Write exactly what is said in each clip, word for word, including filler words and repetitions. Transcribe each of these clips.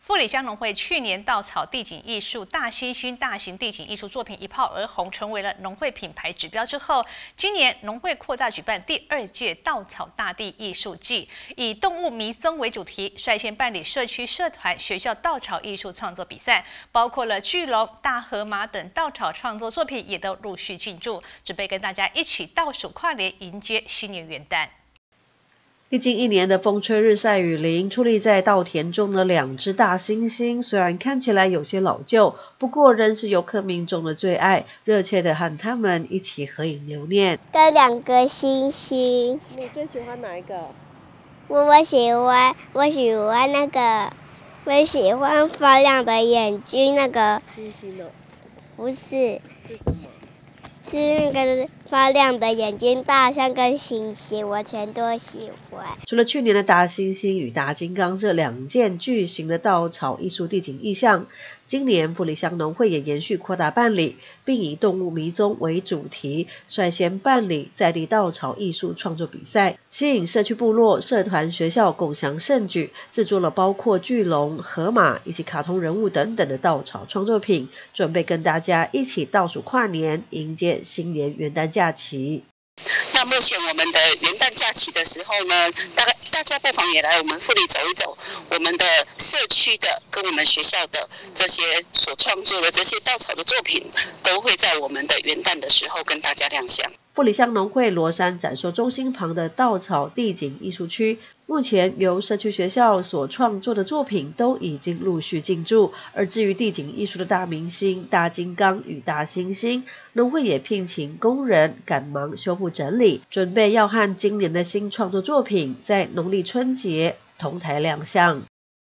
富里乡农会去年稻草地景艺术大猩猩大型地景艺术作品一炮而红，成为了农会品牌指标之后，今年农会扩大举办第二届稻草大地艺术季，以动物迷踪为主题，率先办理社区社团、学校稻草艺术创作比赛，包括了巨龙、大河马等稻草创作作品也都陆续进驻，准备跟大家一起倒数跨年，迎接新年元旦。 历经一年的风吹日晒雨淋，矗立在稻田中的两只大猩猩，虽然看起来有些老旧，不过仍是游客民众的最爱，热切的和他们一起合影留念。 跟两个星星。 你最喜欢哪一个？ 我我喜欢，我喜欢那个，我喜欢发亮的眼睛那个。 星星哦。 不是。 是什么？ 是那个发亮的眼睛，大象跟猩猩，我全都喜欢。 除了去年的大猩猩与大金刚这两件巨型的稻草艺术地景意象，今年富里乡农会也延续扩大办理，并以动物迷踪为主题，率先办理在地稻草艺术创作比赛，吸引社区部落、社团、学校共襄盛举，制作了包括巨龙、河马以及卡通人物等等的稻草创作品，准备跟大家一起倒数跨年，迎接新年元旦假期。 那目前我们的元旦假期的时候呢，大概大家不妨也来我们富里走一走，我们的社区的跟我们学校的这些所创作的这些稻草的作品，都会在我们的元旦的时候跟大家亮相。 富里乡农会罗山展售中心旁的稻草地景艺术区，目前由社区学校所创作的作品都已经陆续进驻。而至于地景艺术的大明星、大金刚与大猩猩，农会也聘请工人赶忙修复整理，准备要和今年的新创作作品在农历春节同台亮相。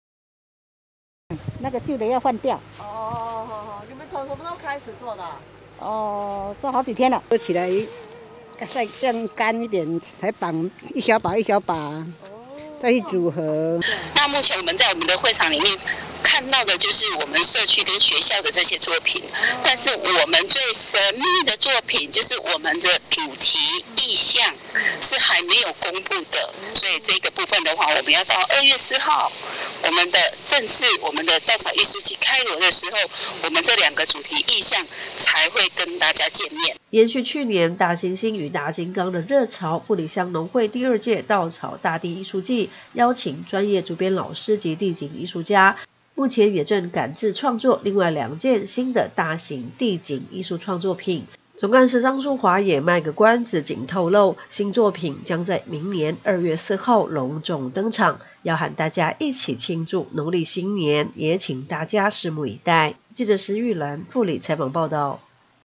那个旧的要换掉。 哦哦哦哦，你们从什么时候开始做的？ 哦，做好几天了。合起来。晒更干一点，才绑一小把一小把，再去组合。 那目前我们在我们的会场里面看到的就是我们社区跟学校的这些作品，但是我们最神秘的作品就是我们的主题意象是还没有公布的，所以这个部分的话，我们要到二月四号，我们的正式我们的稻草艺术季开锣的时候，我们这两个主题意象才会跟大家见面。 延续去年大猩猩与大金刚的热潮，富里乡农会第二届稻草大地艺术季邀请专业主编老师及地景艺术家，目前也正赶制创作另外两件新的大型地景艺术创作品。总干事张淑华也卖个关子，仅透露新作品将在明年二月四号隆重登场，要和大家一起庆祝农历新年，也请大家拭目以待。记者石玉兰富里采访报道。